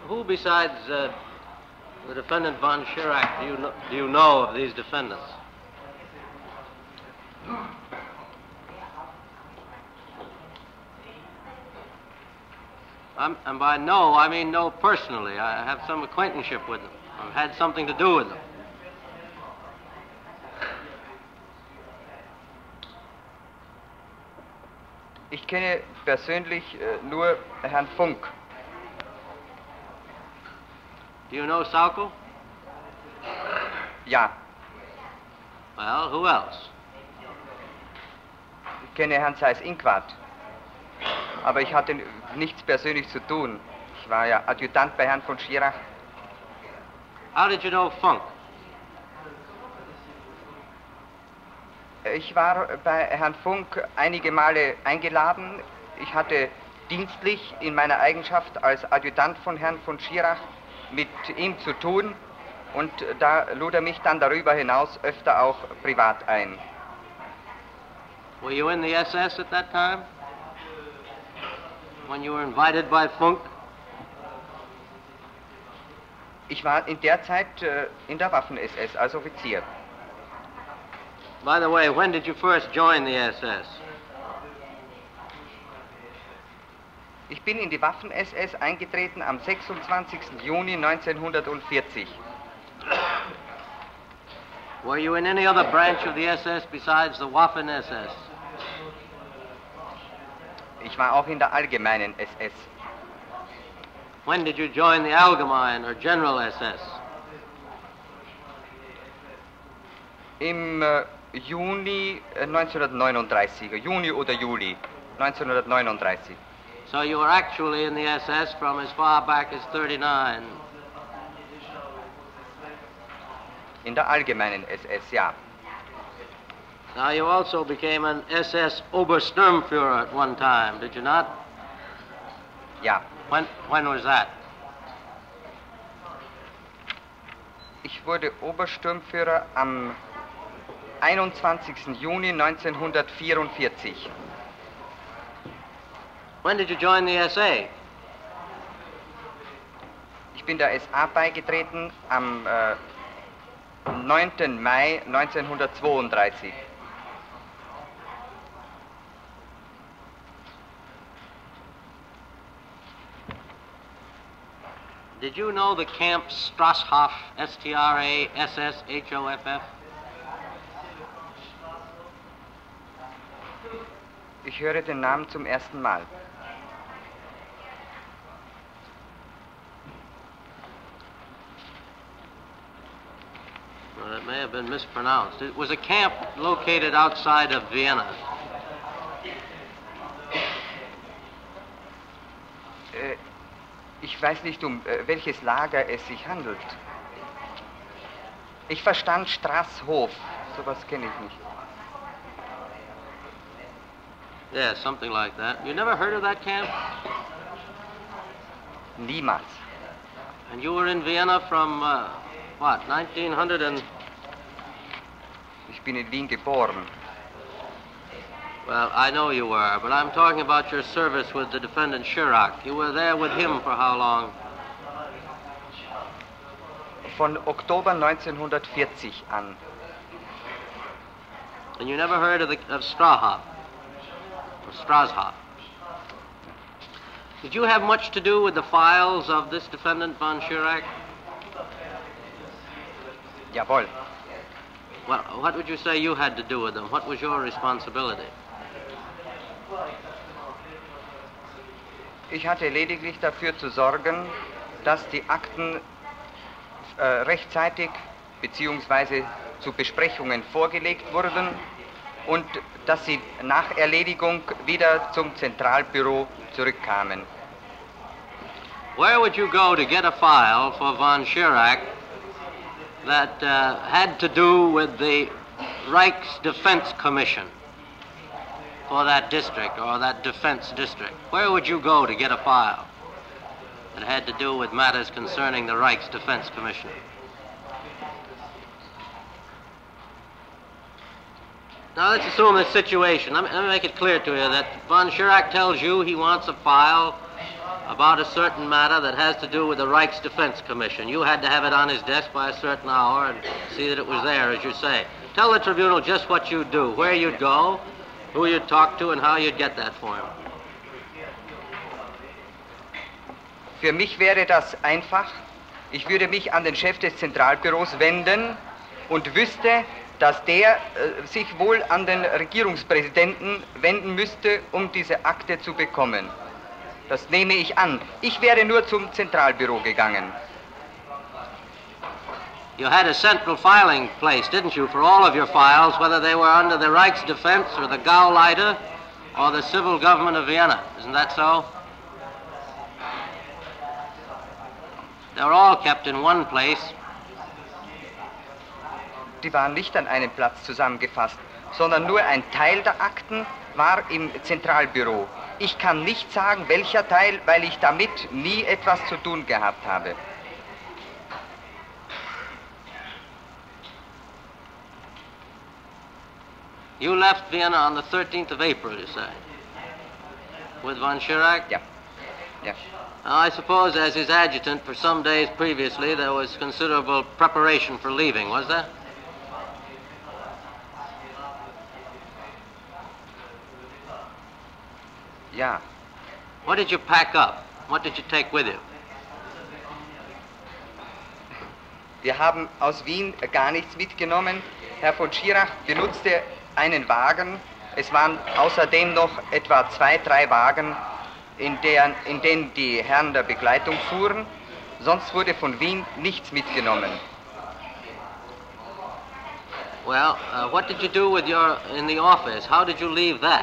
Who besides the defendant von Schirach do you know of these defendants? And by know, I mean know personally. I have some acquaintanceship with them. I've had something to do with them. Ich kenne persönlich nur Herrn Funk. Do you know Sauckel? Ja. Well, who else? Ich kenne Herrn Seyß-Inquart. Aber ich hatte nichts persönlich zu tun. Ich war ja Adjutant bei Herrn von Schirach. How did you know Funk? Ich war bei Herrn Funk einige Male eingeladen. Ich hatte dienstlich in meiner Eigenschaft als Adjutant von Herrn von Schirach mit ihm zu tun und da lud er mich dann darüber hinaus öfter auch privat ein. Were you in the SS at that time? When you were invited by Funk? Ich war in der Zeit in der Waffen-SS als Offizier. By the way, when did you first join the SS? Ich bin in die Waffen-SS eingetreten am 26. Juni 1940. Were you in any other branch of the SS besides the Waffen-SS? Ich war auch in der allgemeinen SS. When did you join the Allgemeine or General SS? Im Juni 1939, Juni oder Juli 1939. So you were actually in the SS from as far back as 39. In der allgemeinen SS, ja. Now you also became an SS Obersturmführer at one time, did you not? Ja. When was that? Ich wurde Obersturmführer am 21. Juni 1944. When did you join the SA? Ich bin der SA beigetreten am 9. Mai 1932. Did you know the camp Strasshoff, S-T-R-A-S-S-H-O-F-F? Ich höre den Namen zum ersten Mal. Well, it may have been mispronounced. It was a camp located outside of Vienna. Ich weiß nicht, um welches Lager es sich handelt. Ich verstand Strasshof. Sowas kenne ich nicht. Yeah, something like that. You never heard of that camp? Niemals. And you were in Vienna from, what, 1900 and... Ich bin in Wien geboren. Well, I know you were, but I'm talking about your service with the defendant Schirach. You were there with him for how long? Von Oktober 1940 an. And you never heard of Strahov? Or Strashoff? Did you have much to do with the files of this defendant von Schirach? Jawohl. Well, what would you say you had to do with them? What was your responsibility? Ich hatte lediglich dafür zu sorgen, dass die Akten rechtzeitig bzw. zu Besprechungen vorgelegt wurden und dass sie nach Erledigung wieder zum Zentralbüro zurückkamen. Where would you go to get a file for von Schirach that had to do with the Reichsdefense Commission for that district or that defense district? Where would you go to get a file that had to do with matters concerning the Reichsdefense Commission? Now let's assume this situation. Let me make it clear to you that von Schirach tells you he wants a file about a certain matter that has to do with the Reichsdefense Commission. You had to have it on his desk by a certain hour and see that it was there, as you say. Tell the tribunal just what you'd do, where you'd go, who you'd talk to, and how you'd get that for him. Für mich wäre das einfach. Ich würde mich an den Chef des Zentralbüros wenden und wüsste, dass der sich wohl an den Regierungspräsidenten wenden müsste, um diese Akte zu bekommen. Das nehme ich an. Ich wäre nur zum Zentralbüro gegangen. You had a central filing place, didn't you, for all of your files, whether they were under the Reichsdefense or the Gauleiter or the civil government of Vienna. Isn't that so? They were all kept in one place. Die waren nicht an einem Platz zusammengefasst, sondern nur ein Teil der Akten war im Zentralbüro. Ich kann nicht sagen, welcher Teil, weil ich damit nie etwas zu tun gehabt habe. You left Vienna on the 13th of April, you say, with von Schirach? Ja. Ja. Now, I suppose as his adjutant for some days previously there was considerable preparation for leaving, was there? Ja. What did you pack up? What did you take with you? Wir haben aus Wien gar nichts mitgenommen. Herr von Schirach benutzte einen Wagen. Es waren außerdem noch etwa 2, 3 Wagen, in denen die Herren der Begleitung fuhren. Sonst wurde von Wien nichts mitgenommen. Well, what did you do with in the office? How did you leave that?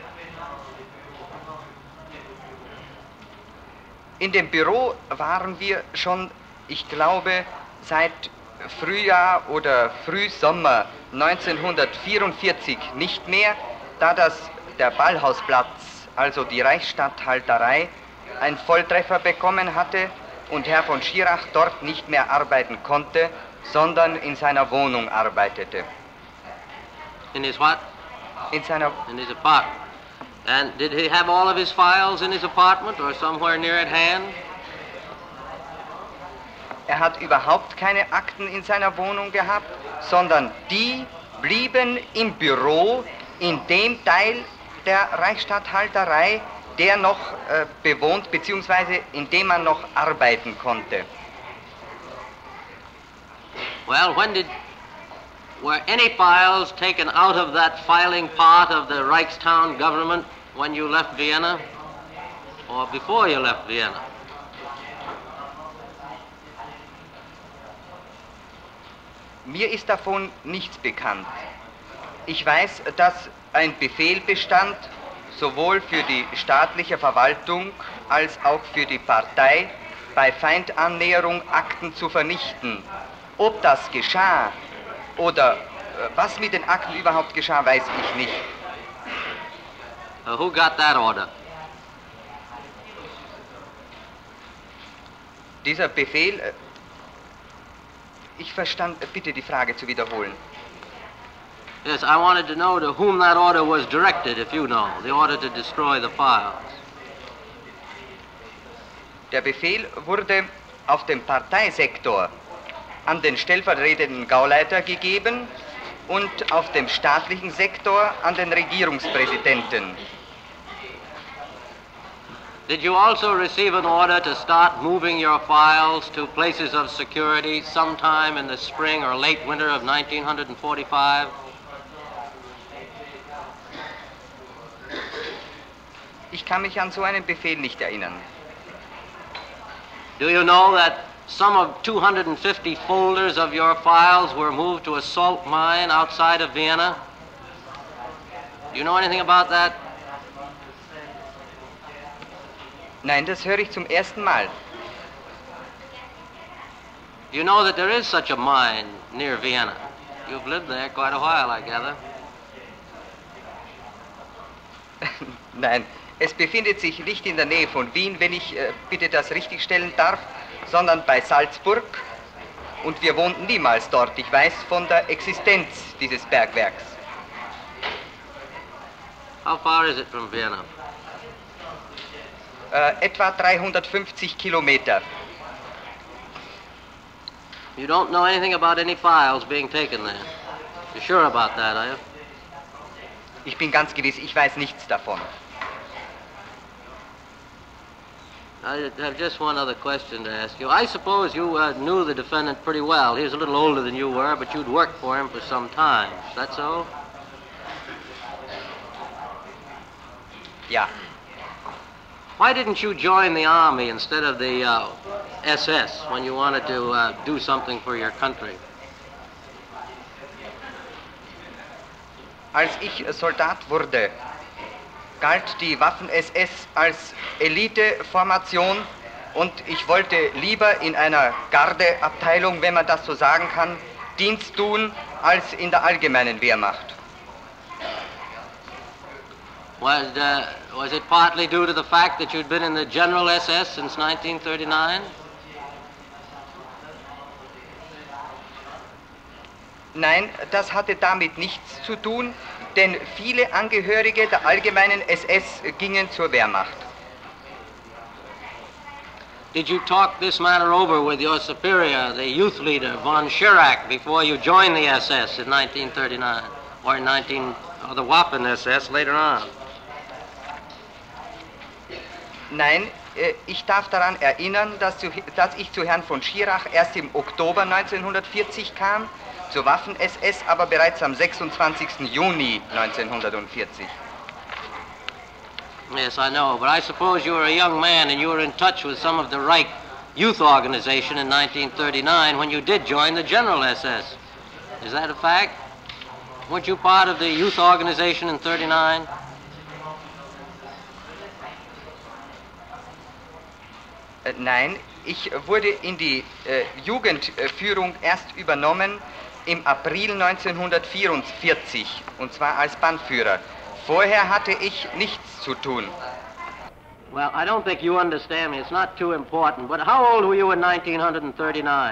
In dem Büro waren wir schon, ich glaube, seit Frühjahr oder Frühsommer 1944 nicht mehr, da der Ballhausplatz, also die Reichsstatthalterei, einen Volltreffer bekommen hatte und Herr von Schirach dort nicht mehr arbeiten konnte, sondern in seiner Wohnung arbeitete. In his what? In his apartment. And did he have all of his files in his apartment or somewhere near at hand? Er hat überhaupt keine Akten in seiner Wohnung gehabt, sondern die blieben im Büro in dem Teil der Reichsstatthalterei, der noch bewohnt bzw. in dem man noch arbeiten konnte. Well, were any files taken out of that filing part of the Reichstown government when you left Vienna or before you left Vienna? Mir ist davon nichts bekannt. Ich weiß, dass ein Befehl bestand, sowohl für die staatliche Verwaltung als auch für die Partei, bei Feindannäherung Akten zu vernichten. Ob das geschah oder was mit den Akten überhaupt geschah, weiß ich nicht. Who got that order? Dieser Befehl, ich verstand, bitte die Frage zu wiederholen. Yes, I wanted to know to whom that order was directed, if you know, the order to destroy the files. Der Befehl wurde auf dem Parteisektor an den stellvertretenden Gauleiter gegeben und auf dem staatlichen Sektor an den Regierungspräsidenten. Did you also receive an order to start moving your files to places of security sometime in the spring or late winter of 1945? Ich kann mich an so einen Befehl nicht erinnern. Do you know that some of 250 folders of your files were moved to a salt mine outside of Vienna? Do you know anything about that? Nein, das höre ich zum ersten Mal. Do you know that there is such a mine near Vienna? You've lived there quite a while, I gather. Nein, es befindet sich nicht in der Nähe von Wien, wenn ich bitte das richtigstellen darf, sondern bei Salzburg. Und wir wohnten niemals dort. Ich weiß von der Existenz dieses Bergwerks. How far is it from Vienna? etwa 350 Kilometer. You don't know anything about any files being taken there. You're sure about that, are you? Ich bin ganz gewiss, ich weiß nichts davon. I have just one other question to ask you. I suppose you knew the defendant pretty well. He was a little older than you were, but you'd worked for him for some time. Is that so? Ja. Why didn't you join the Army instead of the SS when you wanted to do something for your country? Als ich Soldat wurde, galt die Waffen-SS als Eliteformation und ich wollte lieber in einer Gardeabteilung, wenn man das so sagen kann, Dienst tun, als in der allgemeinen Wehrmacht. Was it partly due to the fact that you'd been in the General SS since 1939? Nein, das hatte damit nichts zu tun, denn viele Angehörige der allgemeinen SS gingen zur Wehrmacht. Did you talk this matter over with your superior, the youth leader, von Schirach, before you joined the SS in 1939, or the Waffen-SS later on? Nein, ich darf daran erinnern, dass ich zu Herrn von Schirach erst im Oktober 1940 kam, zur Waffen-SS aber bereits am 26. Juni 1940. Yes, I know, but I suppose you were a young man and you were in touch with some of the Reich Youth Organization in 1939 when you did join the General SS. Is that a fact? Weren't you part of the youth organization in 39? Nein, ich wurde in die Jugendführung erst übernommen im April 1944, und zwar als Bannführer. Vorher hatte ich nichts zu tun. Well, I don't think you understand me. It's not too important. But how old were you in 1939?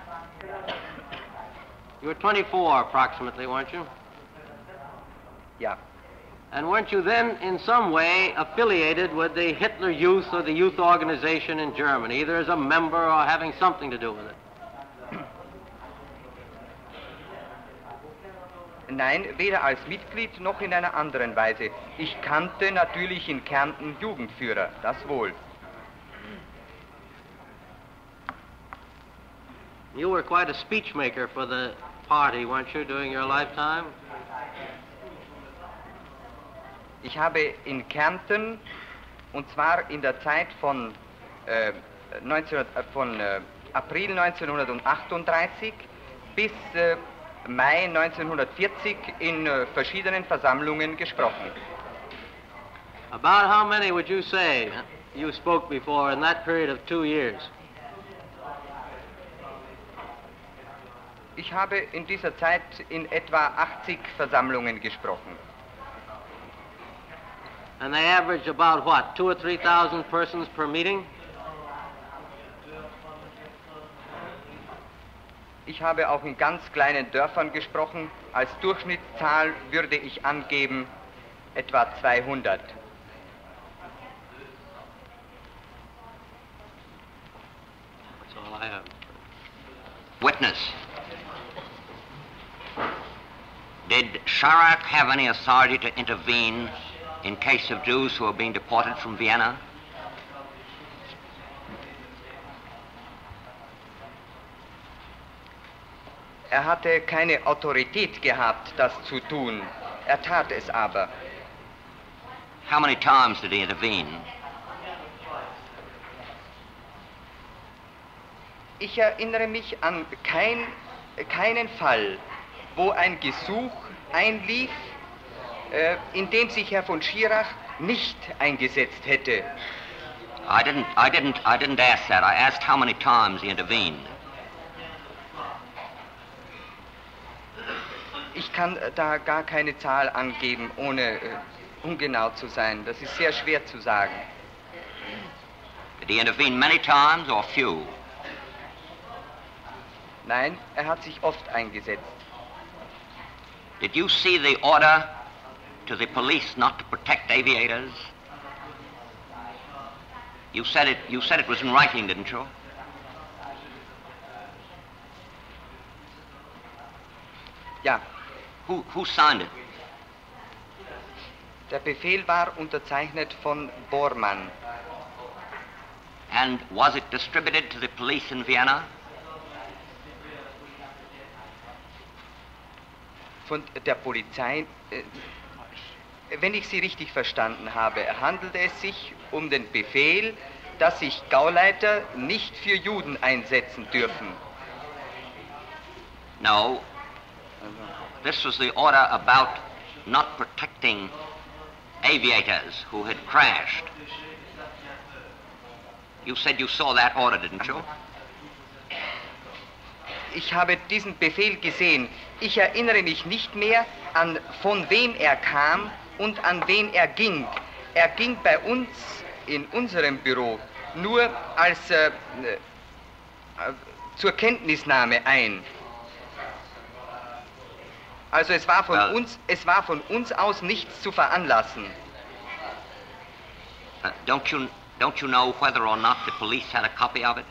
You were 24 approximately, weren't you? Ja. And weren't you then in some way affiliated with the Hitler Youth or the youth organization in Germany, either as a member or having something to do with it? Nein, weder als Mitglied noch in einer anderen Weise. Ich kannte natürlich in Kärnten Jugendführer, das wohl. You were quite a speechmaker for the party, weren't you, during your lifetime? Ich habe in Kärnten, und zwar in der Zeit von April 1938 bis Mai 1940 in verschiedenen Versammlungen gesprochen. About how many would you say you spoke before in that period of 2 years? Ich habe in dieser Zeit in etwa 80 Versammlungen gesprochen. And they averaged about what, 2,000 or 3,000 persons per meeting? Ich habe auch in ganz kleinen Dörfern gesprochen. Als Durchschnittszahl würde ich angeben etwa 200. That's all I have. Witness. Did Schirach have any authority to intervene in case of Jews who were being deported from Vienna? Er hatte keine Autorität gehabt, das zu tun. Er tat es aber. How many times did he intervene? Ich erinnere mich an keinen Fall, wo ein Gesuch einlief, in dem sich Herr von Schirach nicht eingesetzt hätte. I didn't ask that. I asked how many times he intervened. Ich kann da gar keine Zahl angeben, ohne ungenau zu sein. Das ist sehr schwer zu sagen. Did he intervene many times or few? Nein, er hat sich oft eingesetzt. Did you see the order to the police not to protect aviators? You said it was in writing, didn't you? Ja, Who signed it? der Befehl war unterzeichnet von Bormann. And was it distributed to the police in Vienna? Von der Polizei, wenn ich Sie richtig verstanden habe, handelt es sich um den Befehl, dass sich Gauleiter nicht für Juden einsetzen dürfen. No. This was the order about not protecting aviators who had crashed. You said you saw that order, didn't you? Ich habe diesen Befehl gesehen. Ich erinnere mich nicht mehr, an von wem er kam und an wen er ging. Er ging bei uns in unserem Büro nur als zur Kenntnisnahme ein. Also es war von uns aus nichts zu veranlassen. Don't you know whether or not the police had a copy of it?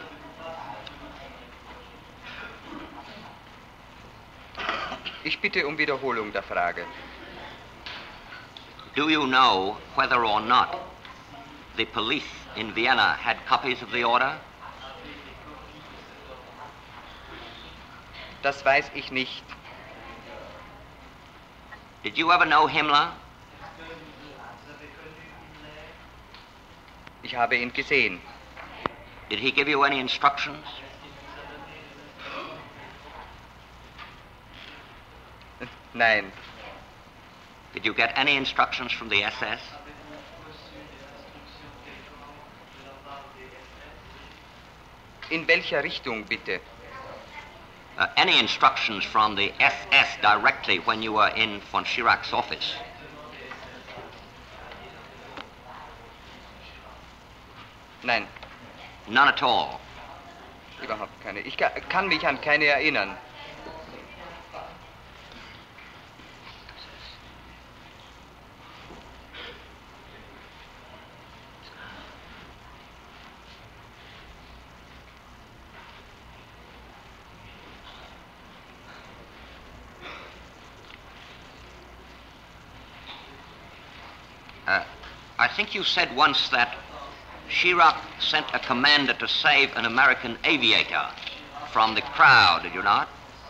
Ich bitte um Wiederholung der Frage. Do you know whether or not the police in Vienna had copies of the order? Das weiß ich nicht. Did you ever know Himmler? Ich habe ihn gesehen. Did he give you any instructions? Nein. Did you get any instructions from the SS? In welcher Richtung bitte? Any instructions from the SS directly when you were in von Schirach's office? Nein, None at all. überhaupt keine. Ich kann mich an keine erinnern. I think you said once that Schirach sent a commander to save an American aviator from the crowd, did you not?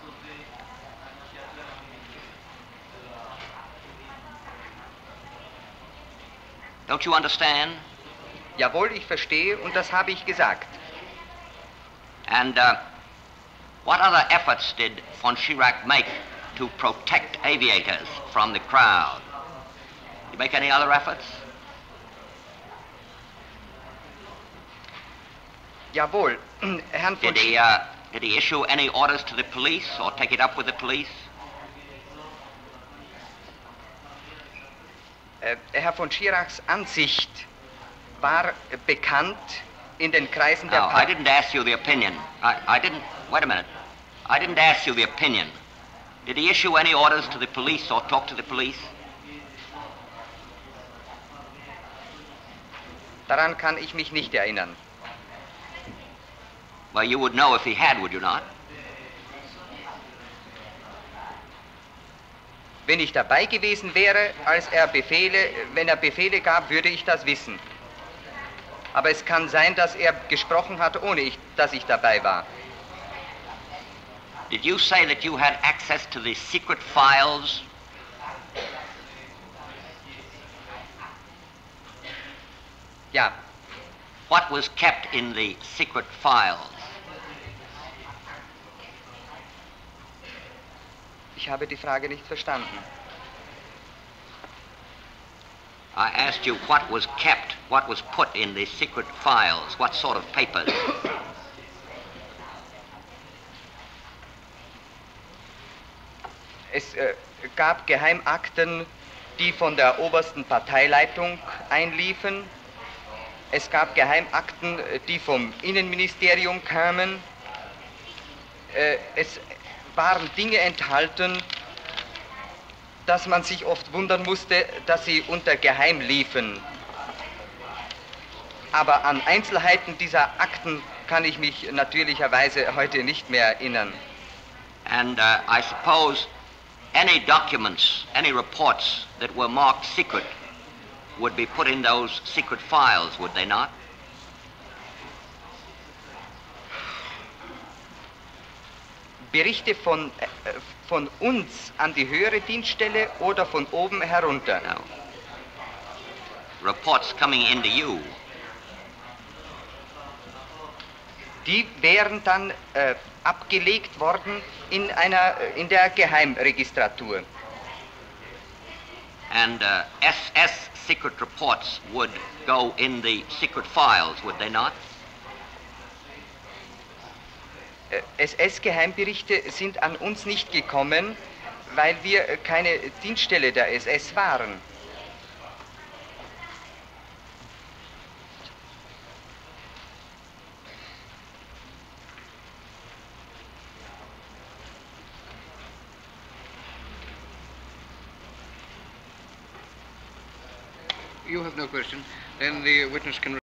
Don't you understand? Jawohl, ich verstehe und das habe ich gesagt. And what other efforts did von Schirach make to protect aviators from the crowd? Did he make any other efforts? Jawohl, Herrn von Did he issue any orders to the police or take it up with the police? Herr von Schirachs Ansicht war bekannt in den Kreisen der No, I didn't ask you the opinion. I didn't, wait a minute. I didn't ask you the opinion. Did he issue any orders to the police or talk to the police? Daran kann ich mich nicht erinnern. Well, you would know if he had, would you not? Wenn ich dabei gewesen wäre, wenn er Befehle gab, würde ich das wissen. Aber es kann sein, dass er gesprochen hat, ohne dass ich dabei war. Did you say that you had access to the secret files? Ja, What was kept in the secret files? ich habe die Frage nicht verstanden. I asked you what was kept, what was put in the secret files, what sort of papers? Es gab Geheimakten, die von der obersten Parteileitung einliefen. Es gab Geheimakten, die vom Innenministerium kamen. Es waren Dinge enthalten, dass man sich oft wundern musste, dass sie unter Geheim liefen. aber an Einzelheiten dieser Akten kann ich mich natürlicherweise heute nicht mehr erinnern. And I suppose any documents, any reports that were marked secret would be put in those secret files, would they not? Berichte von uns an die höhere Dienststelle oder von oben herunter? No. Reports coming into you. Die wären dann abgelegt worden in der Geheimregistratur. And SS secret reports would go in the secret files, would they not? SS-Geheimberichte sind an uns nicht gekommen, weil wir keine Dienststelle der SS waren. You have no question. Then the witness can